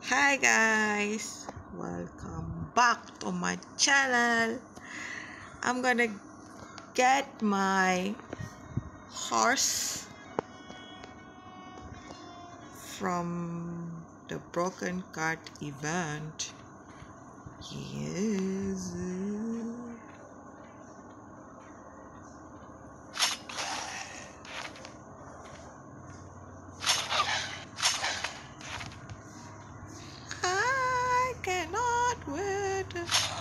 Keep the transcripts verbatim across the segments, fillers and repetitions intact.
Hi guys, welcome back to my channel. I'm gonna get my horse from the broken cart event. Yes. I cannot wait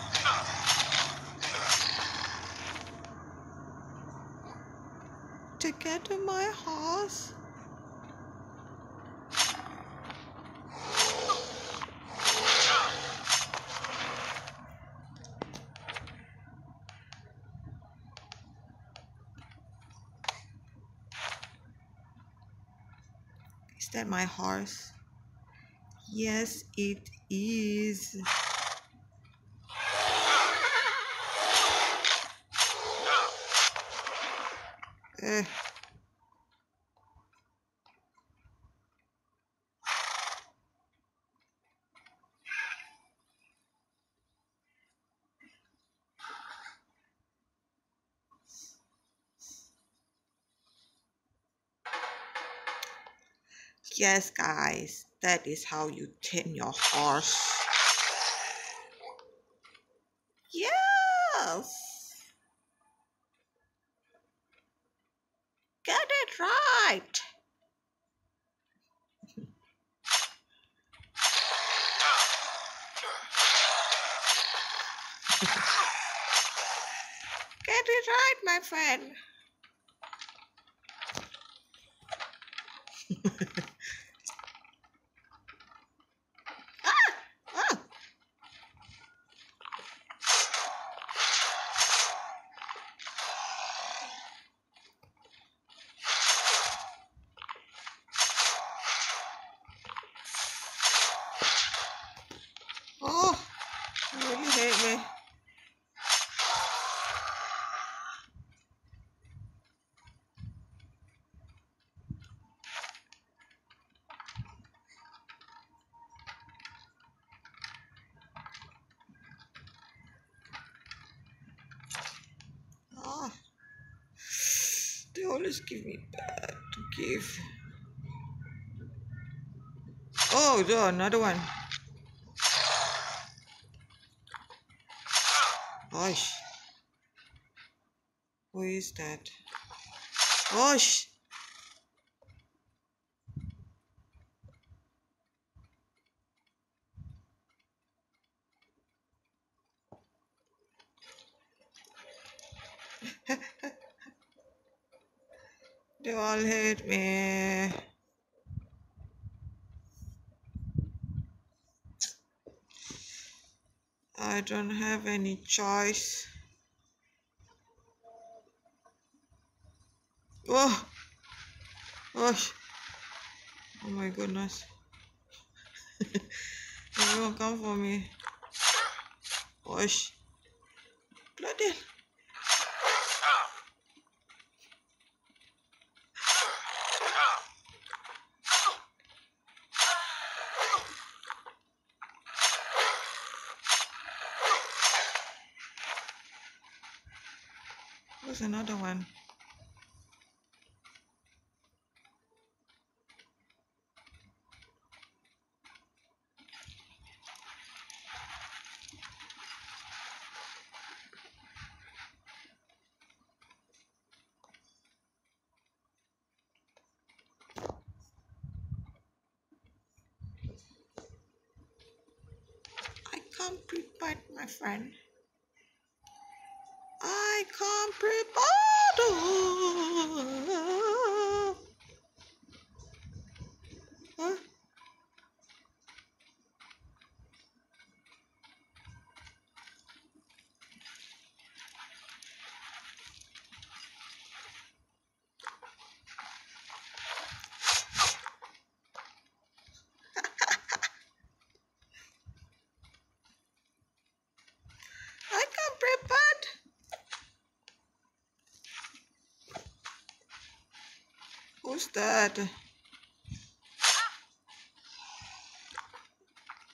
to get to my horse. Is that my horse? Yes, it is. Eh. Yes, guys, that is how you tame your horse. Yes, get it right. Get it right, my friend. Ah! Oh, you really hate me. Oh, they always give me bad to give. Oh, there, another one. Gosh, who is that? Gosh. They all hate me. I don't have any choice. Oh, gosh. Oh my goodness. Everyone come for me. Gosh. Bloody. There's another one. I can't prepare, my friend. I can't prepare. Huh? I can't prepare. Who's that?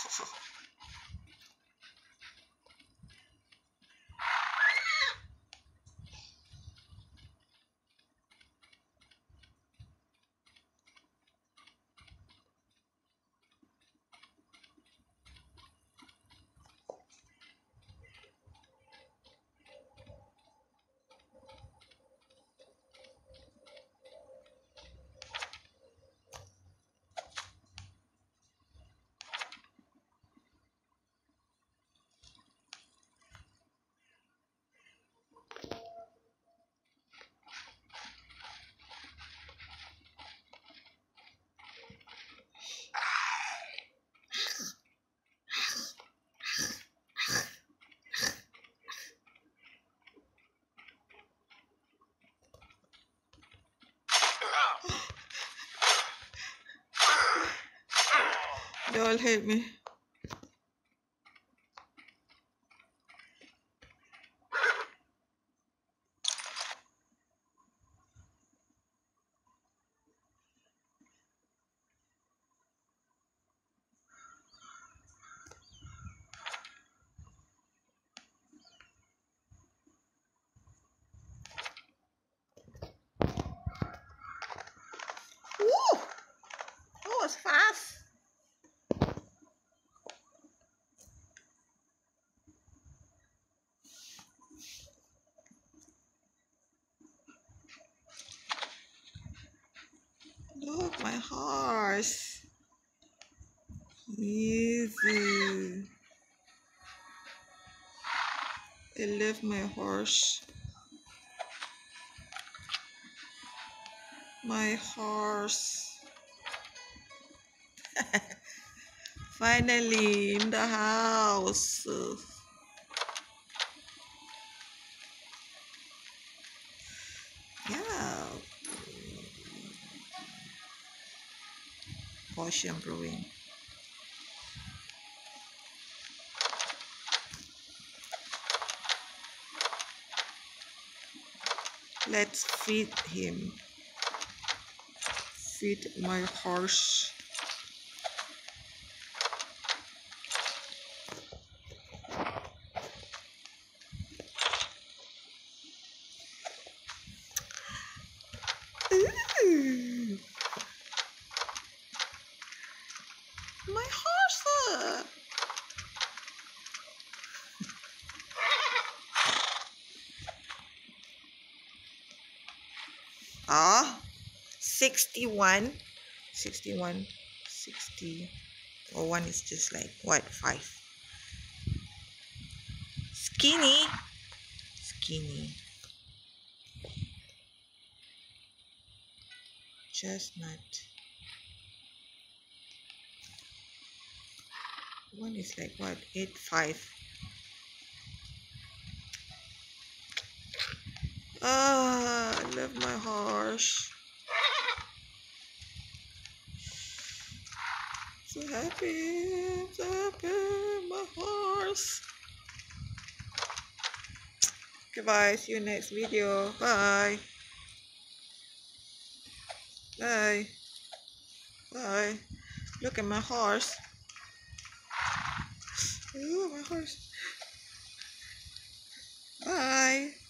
They all hate me. Woo! That was fast. Look, my horse. Easy. I love my horse. My horse. Finally in the house. Yeah. Potion brewing. Let's feed him. Feed my horse. Ooh. My horse. Ah, sixty-one. sixty-one. sixty. Or one is just like, what, five? Skinny. Skinny. Chestnut. One is like, what, eight, five. Ah, I love my horse. So happy, so happy, my horse. Goodbye, see you next video. Bye. Bye. Bye. Look at my horse. Ooh, my horse. Bye.